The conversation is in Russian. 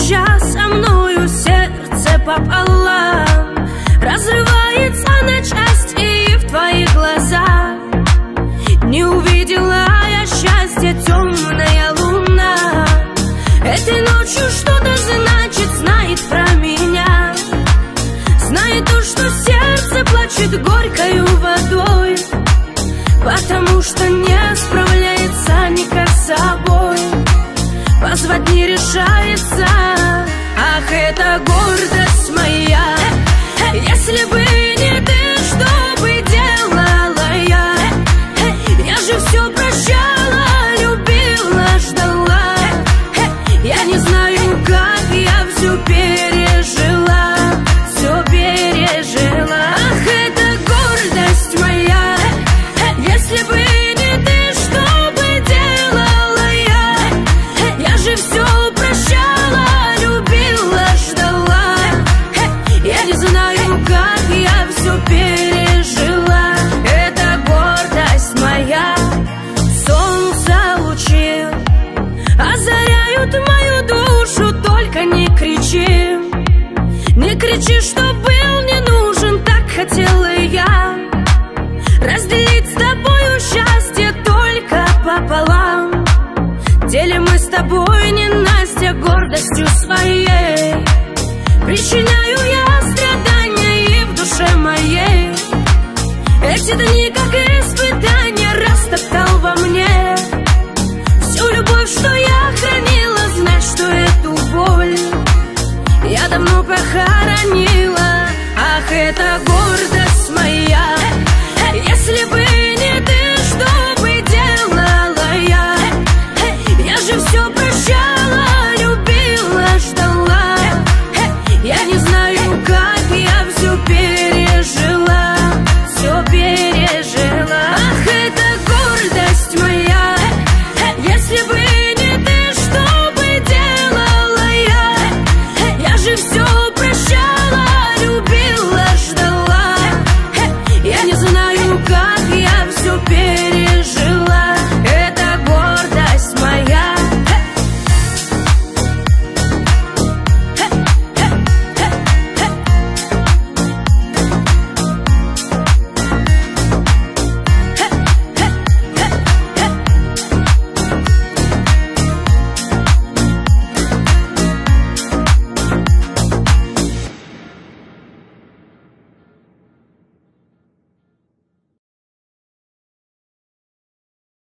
сейчас со мною сердце пополам разрывается на части, и в твоих глазах не увидела я счастья, темная луна. Этой ночью что-то значит, знает про меня, знает то, что сердце плачет горькою водой, потому что не справляется никак с собой, позвать не решается. Ах, это гордость моя, если бы не ты, что бы делала я? Я же все прощала, любила, ждала. Я не знаю, как я все пережила, все пережила. Ах, это гордость моя, если бы не ты, что бы делала я? Я же все прощала, любила, ждала. Я не знаю, как я все пережила. Это гордость моя. Солнце лучи озаряют мою душу, только не кричи, не кричи, что был не нужен, так хотела я разделить с тобою счастье только пополам. Делим мы с тобой ненастье гордостью своей, причиняю я страдания и в душе моей. Эти дни, как испытания, растоптал во мне всю любовь, что я хранила. Знай, что эту боль я давно похоронила. Ах, это боль.